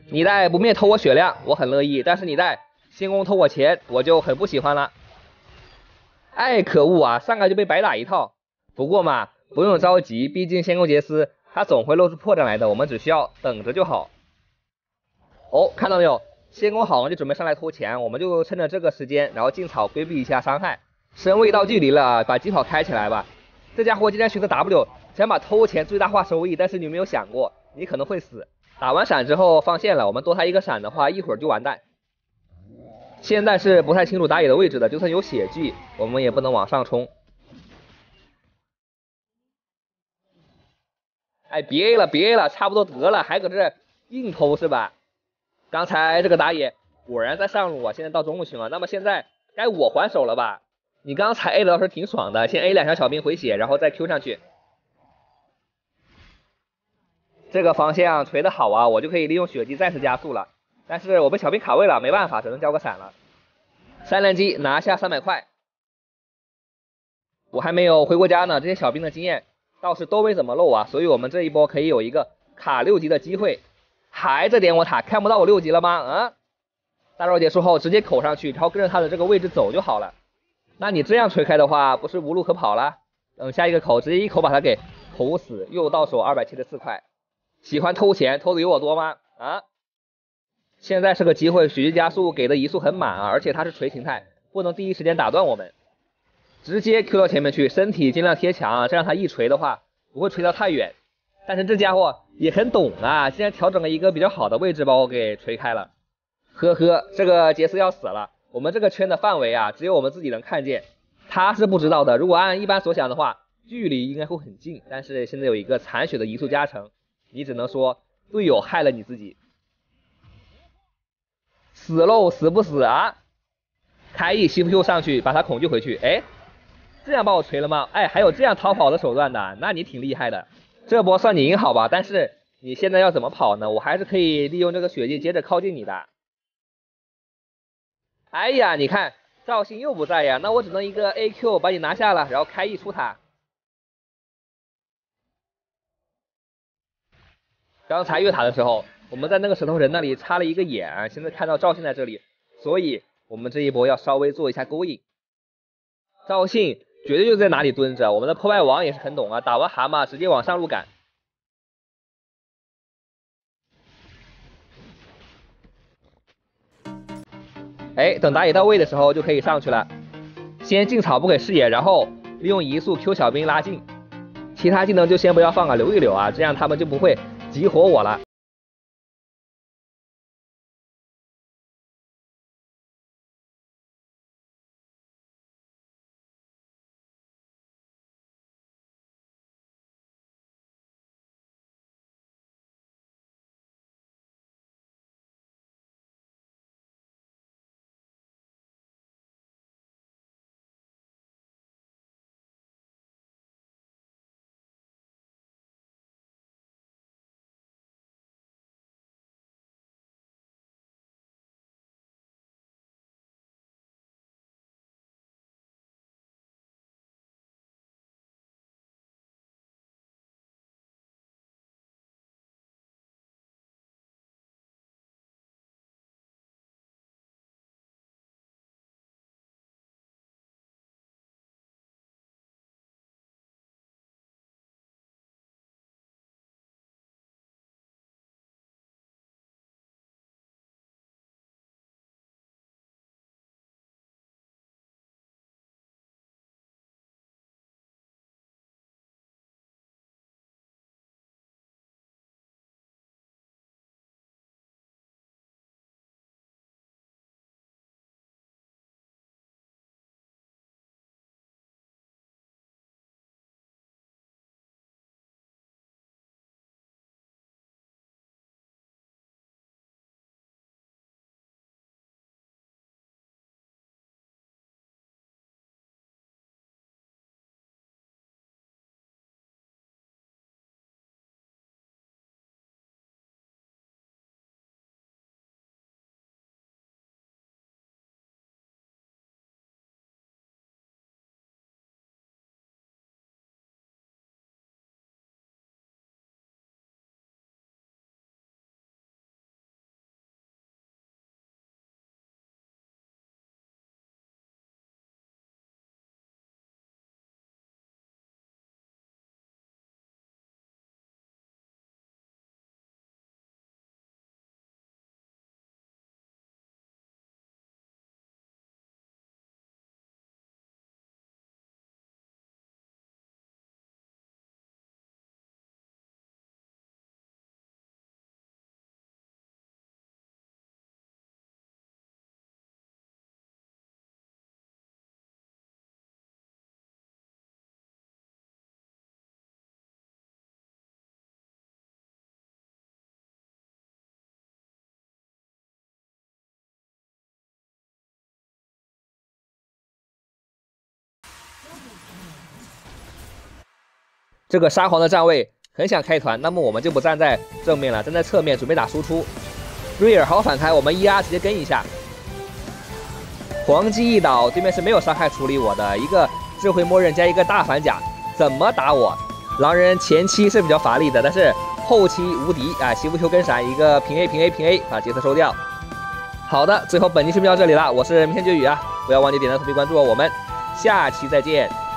你在不灭偷我血量，我很乐意；但是你在仙宫偷我钱，我就很不喜欢了。哎，可恶啊！上来就被白打一套。不过嘛，不用着急，毕竟仙宫杰斯他总会露出破绽来的，我们只需要等着就好。哦，看到没有？仙宫好像就准备上来偷钱，我们就趁着这个时间，然后进草规避一下伤害。身位到距离了，把疾跑开起来吧。这家伙竟然选择 W， 想把偷钱最大化收益，但是你有没有想过，你可能会死？打完闪之后放线了，我们多他一个闪的话，一会儿就完蛋。现在是不太清楚打野的位置的，就算有血迹，我们也不能往上冲。哎，别 A 了，别 A 了，差不多得了，还搁这硬偷是吧？刚才这个打野果然在上路啊，现在到中路去了。那么现在该我还手了吧？你刚才 A 的倒是挺爽的，先 A 2条小兵回血，然后再 Q 上去。这个方向锤的好啊，我就可以利用血姬再次加速了。但是我被小兵卡位了，没办法，只能交个闪了。3连击拿下300块。我还没有回过家呢，这些小兵的经验倒是都没怎么漏啊，所以我们这一波可以有一个卡6级的机会。还在点我塔，看不到我6级了吗？啊！大招结束后直接口上去，然后跟着他的这个位置走就好了。那你这样锤开的话，不是无路可跑了？等下一个口，直接一口把他给口死，又到手274块。喜欢偷钱，偷的有我多吗？啊！现在是个机会，血姬加速给的移速很满啊，而且他是锤形态，不能第一时间打断我们。直接 Q 到前面去，身体尽量贴墙，这样他一锤的话不会锤到太远。但是这家伙也很懂啊，竟然调整了一个比较好的位置把我给锤开了。呵呵，这个杰斯要死了。我们这个圈的范围啊，只有我们自己能看见，他是不知道的。如果按一般所想的话，距离应该会很近，但是现在有一个残血的移速加成，你只能说队友害了你自己。死喽，死不死啊？开 E 吸 Q 上去，把他恐惧回去。哎，这样把我锤了吗？哎，还有这样逃跑的手段的，那你挺厉害的。这波算你赢好吧？但是你现在要怎么跑呢？我还是可以利用这个血迹接着靠近你的。哎呀，你看赵信又不在呀，那我只能一个 AQ 把你拿下了，然后开 E 出塔。刚才越塔的时候，我们在那个石头人那里插了一个眼，现在看到赵信在这里，所以我们这一波要稍微做一下勾引。赵信绝对就在哪里蹲着，我们的破败王也是很懂啊，打完蛤蟆直接往上路赶。哎，等打野到位的时候就可以上去了。先进草不给视野，然后利用移速 Q 小兵拉近，其他技能就先不要放啊，留一留啊，这样他们就不会激活我了。 这个沙皇的站位很想开团，那么我们就不站在正面了，站在侧面准备打输出。瑞尔好反开，我们ER直接跟一下。黄鸡一倒，对面是没有伤害处理我的，一个智慧默认加一个大反甲，怎么打我？狼人前期是比较乏力的，但是后期无敌啊！西部球跟闪一个平 A， 把杰斯收掉。好的，最后本期视频到这里了，我是明天绝雨啊，不要忘记点赞、投币、关注我们下期再见。